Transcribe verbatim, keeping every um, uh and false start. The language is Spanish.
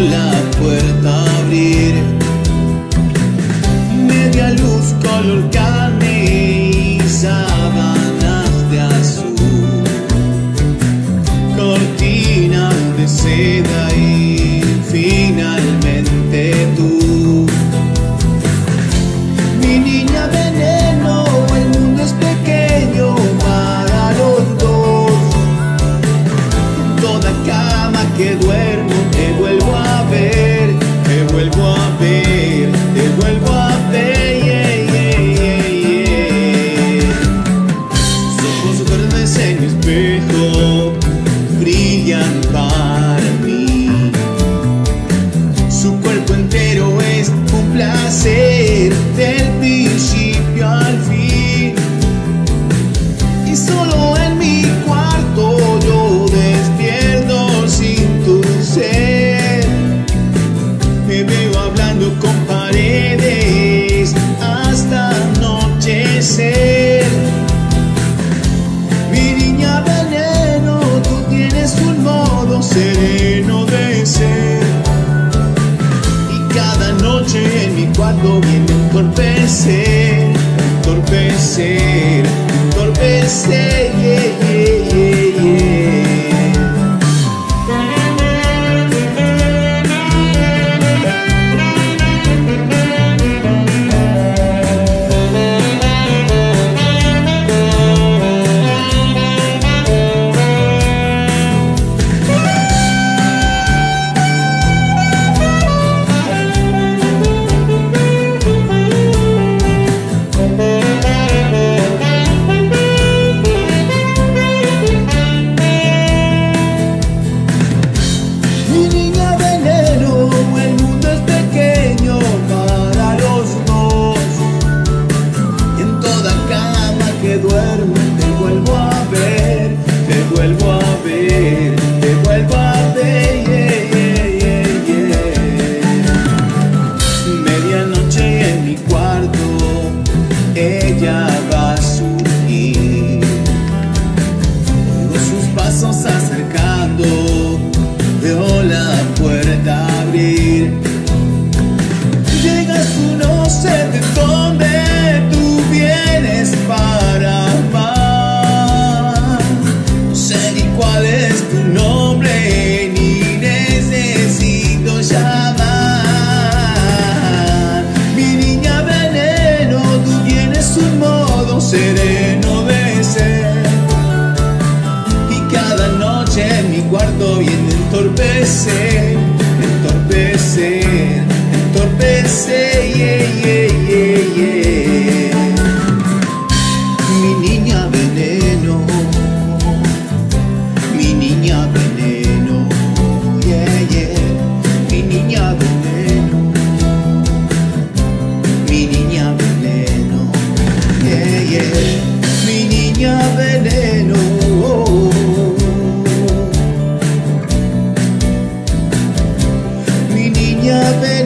la puerta abrir. Media luz color carne y sábanas de azul, cortinas de seda y finalmente tú. Mi niña veneno, el mundo es pequeño para los dos. En toda cama que duermo te vuelvo a ver, te vuelvo a ver, te vuelvo a ver, yeah, yeah, yeah, yeah. Sus ojos verdes en mi espejo brillan para mí. Su cuerpo entero es un placer del principio al fin. Y solo en mi cuarto yo despierto sin tu ser. Me veo hablando con paredes hasta anochecer. Mi niña veneno, tú tienes un modo sereno de ser. Y cada noche en mi cuarto viene a entorpecer, entorpecer, entorpecer, yeah, yeah, yeah, yeah. Ella va a surgir, oigo sus pasos acercando, veo la puerta abrir. Llegas tú, no sé de dónde tú vienes para amar. No sé ni cuál es tu nombre, ni necesito llamar. Sereno de ser. Y cada noche en mi cuarto viene a entorpecer, entorpecer, entorpecer, yeah, yeah, yeah, yeah. Mi niña veneno, mi niña veneno, yeah, yeah. Mi niña veneno, mi niña veneno, yeah, yeah. Mi niña veneno, oh, oh, oh. Mi niña veneno.